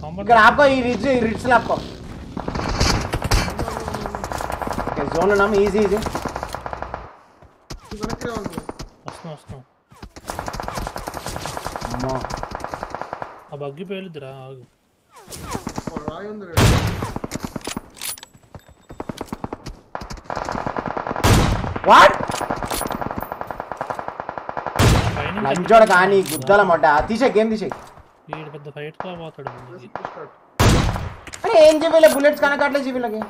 ఇక్కడ ఆపో ఈ రిడ్స్ లో ఆపో ఓకే జోన్ ఉన్నాం ఈజీ ఈజీ వస్తున్నా అమ్మా ఆ బగ్గి పేలుద్దురా ఆగు రాయి ఉంది వాట్ లంచోడ కానీ గుద్దల మొట్ట తీసే గేమ్ తీసే వీడు పెద్ద ఫైట్ కా పోతాడు అరే ఏం జీబీలో బుల్లెట్స్ కనకట్లే జీబీలకి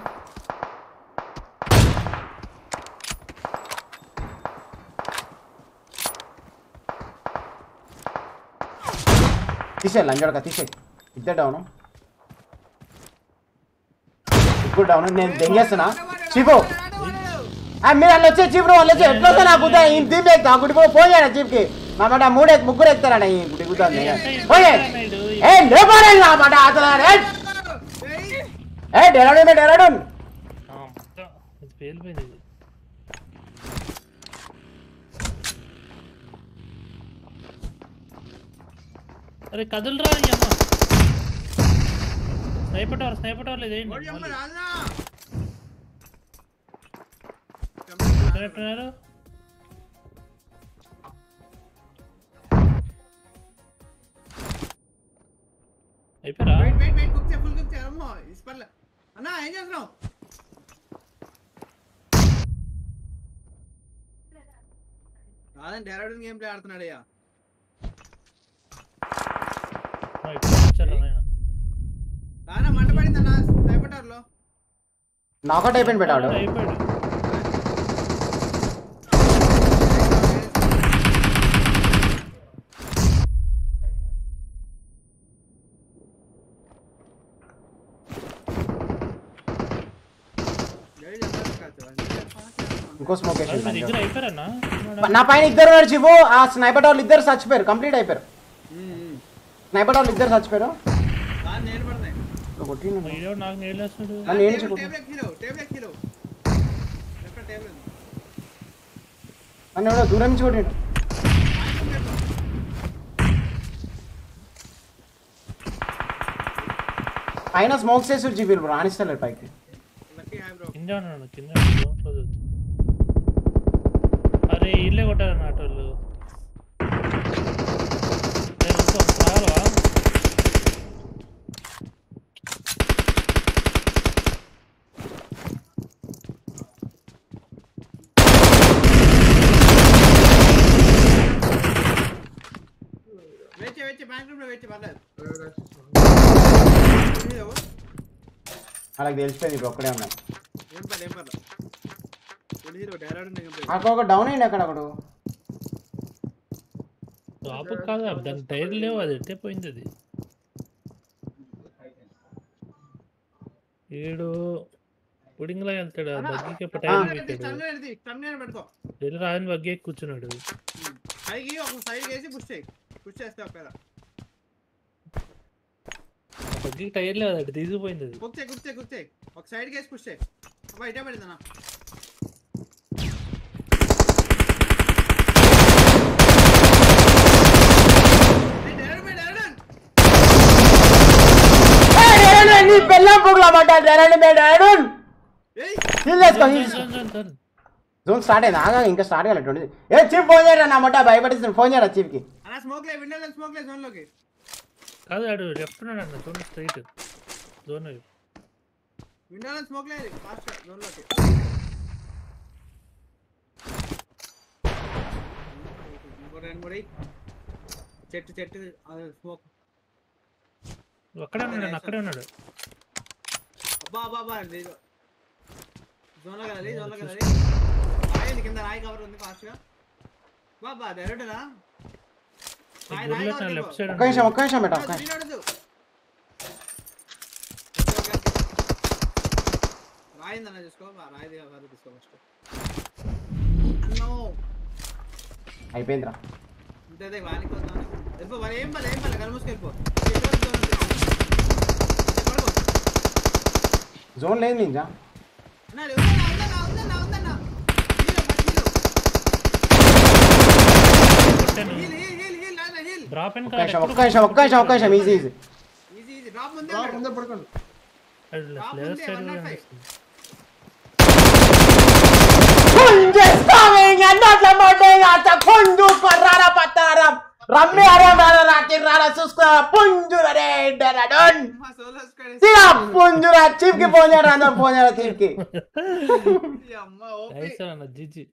తీసే లంచోడక తీసే ఇద్దరు డౌన్ ఇప్పుడు డౌన్ నేను దెంగేస్తున్నా చీపు మీరు అలా వచ్చే చీపు వాళ్ళు వచ్చి ఎట్లా వస్తా నాకు దీపే ఎక్కుతా గుడి ఫోన్ చేయరా చీప్కి మా మాట ముగ్గురు ఎక్కుతారా ఈ గుడి కుదురుతుంది పోయే ఏ లేపారే నా మాట అసలు ఏ డెరాడూన్ పేలిపోయింది అరే కదులురా అమ్మ స్నైపర్ టవర్ లేదు ఏంటి అయిపోయారా వెయిట్ కుక్ ఫుల్ కుక్ అమ్మో ఇస్పర్ల అన్న ఏం చేస్తున్నావు రాదన్ డెరాడూన్ గేమ్ ప్లే ఆడుతున్నాడయ్యా రానా మంట పడిందన్న స్నైపర్ టవర్ లో నాకౌట్ అయిపోయింది పెట్టాడు ఇంకో స్మోక్ నా పైన ఇద్దరు నడిచిపో ఆ స్నైపర్ వాళ్ళు ఇద్దరు చచ్చిపోయారు కంప్లీట్ అయిపోయారు స్నైపర్ వాళ్ళు ఇద్దరు చచ్చిపోయారు నన్ను దూరం నుంచి కొట్టిండు పైన స్మోక్ చేసి జీబీలు బ్రో ఆనిస్తలేరు పైకి అరే ఇల్లే కొట్టారన్న ఆటోళ్ళు అలాగే తెలిసిపోయింది ఇప్పుడు ఒక్కడే ఉన్నాయి అక్కడ ఒక డౌన్ అయింది అక్కడ ఒకడు కాదు దాని టైర్ లేవు అది ఎట్టే పోయింది అది ఏడు పుడింగ్లా వెళ్తాడు బగ్గీకి టైర్ రాని బగ్గి కూర్చున్నాడు బగ్గి టైర్ లేదు అది తీసుకుపోయింది అది ఒక సైడ్ కేసి పుష్ చేయి బయట పడిందన్నా జోన్ స్టార్ట్ అయింది ఆగా ఇంకా స్టార్ట్ కాలేదు ఏ చీఫ్ ఫోన్ చేయరా నా మాట భయపడిస్తాను ఫోన్ చేయరా చీఫ్ కి కాదు ఆడు లెఫ్ట్ ఉన్నాడు అన్న జోన్ స్ట్రైట్ జోన్ విండోలో స్మోక్ లేదు ఫాస్ట్ జోన్ లోకి చెట్టు స్మోక్ అక్కడే ఉన్నాడు అబ్బా జోన్ లో కలాలి రాయి కింద రాయి కవర్ ఉంది ఫాస్ట్ గా బాబా డైరెక్టరా లెఫ్ట్ సైడ్ ఒక్క నిమిషం బేటా రాయిందన్న చూసుకో రాయి తీసుకో ఫస్ట్ అయిపోయిందిరా ఉంటే వానికి వద్దాం వెళ్ళిపో మరి ఏం పని కలమూసుకెళ్ళిపో జోన్ లేదు నింజా డ్రాప్ అండ్ ఒక్క నిమిషం ఈజీ డ్రాప్ ముందే రా, ముందే పడుకోండి. లెఫ్ట్ సైడ్ కనిపిస్తుంది. పుంజేస్తావే అన్నట్ల మోడేగా అత పుంజు కొర్రారా పత్తారం రమ్మి ఆరం రాతి రారా చూసుకో పుంజురా రే డరడన్ సోలో స్క్వాడ్ సిరా పుంజురా చిప్ కి ఫోన్ చేయరా అందరూ ఫోన్ చేయరా చిప్ కి అమ్మ ఓపీ నైస్ అన్న జిజి